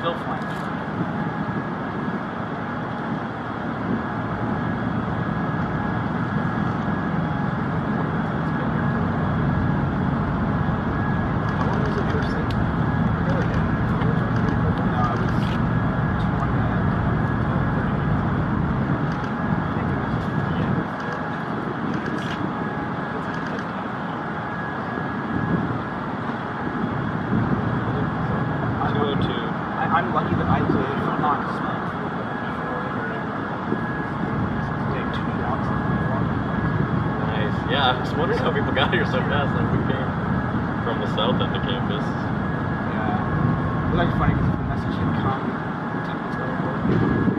still flying. I'm lucky that I live not small. Take 2 walks. Nice. Yeah, I was wondering how people got here so fast. Like, we came from the south end of campus. Yeah. It's like funny because the message had come.